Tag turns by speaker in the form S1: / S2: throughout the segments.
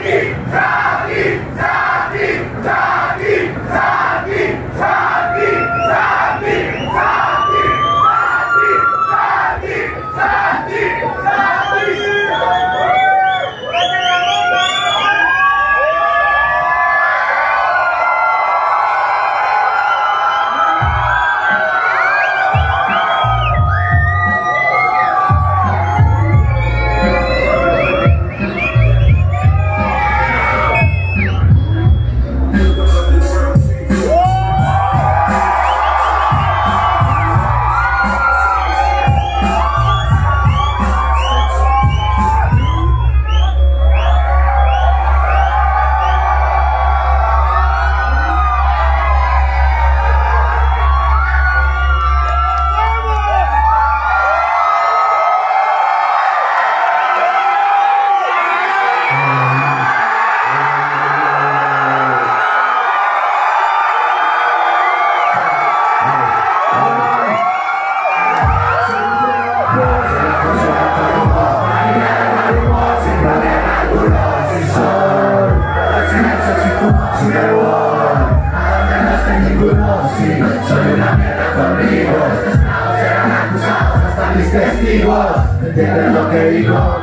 S1: Soy una mierda conmigo, estados serán acusados hasta mis testigos. ¿Entiendes lo que digo?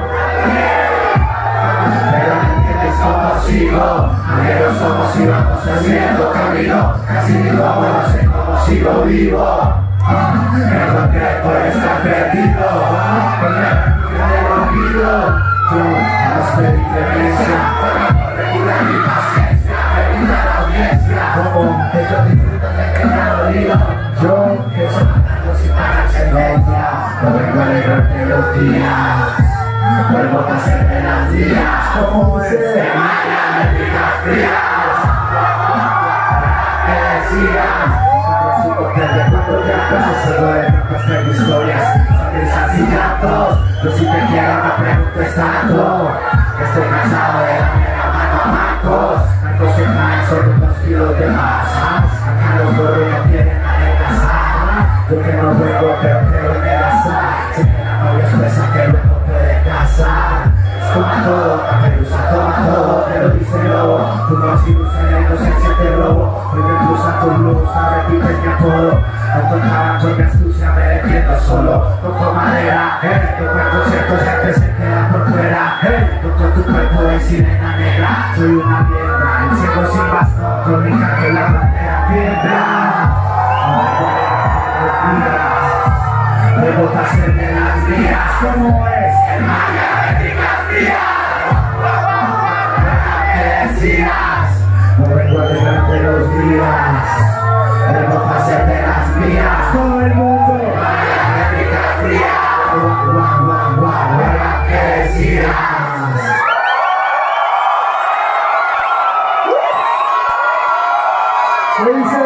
S1: Pero no entiendes cómo sigo. Amigos somos y vamos haciendo camino. Casi digo, bueno, sé cómo sigo vivo. El concreto está perdido. Con el refugio del olvido. Tú nos pedí clemencia, por regular mi paciencia. Pregunta la audiencia cómo ellos disfrutan de que me ha dolido. Yo pienso matarlos sin pagar sentencia. No vengo a alegrarte los días, vuelvo a hacerme las días. Como es de mañana de picas frías. ¿Qué decías? Porque de cuatro llantos se duele tantas de historias. Sonrisas y llantos. Yo si te quiero no preguntes tanto. Estoy cansado de darme la mano a mancos. Mancos se caen sobre unos kilos de masa. Acá los gorros no quieren adelgazar. Yo que no vengo pero creo en el azar. Sé que la novia es presa que luego puede casar. Toma todo, caperuza, toma todo, te lo dice el lobo. Tu voz ilusa la inocencia te robo. Hoy me cruza tu luz, no repites mi apodo. No tocaba con mi astucia, me defiendo solo. Toco madera, tu cuerpo cierto ya te se queda por fuera. Toco tu cuerpo de sirena negra. Soy una mierda, el ciego sin bastón, crónica que la bandera tiembla. Luego te hacerme las mías, ¿cómo es? El magia de picardía. ¿Qué decías? No vengo a alegrarte los días, vengo a hacerte las mías. Todo el mundo, magia de picardía. ¿Qué decías? ¿Qué dice?